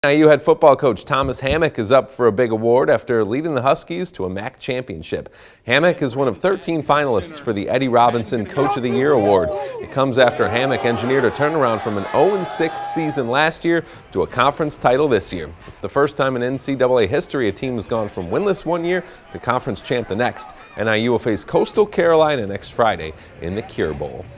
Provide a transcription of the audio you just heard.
NIU head football coach Thomas Hammock is up for a big award after leading the Huskies to a MAC championship. Hammock is one of 13 finalists for the Eddie Robinson Coach of the Year award. It comes after Hammock engineered a turnaround from an 0-6 season last year to a conference title this year. It's the first time in NCAA history a team has gone from winless one year to conference champ the next. NIU will face Coastal Carolina next Friday in the Cure Bowl.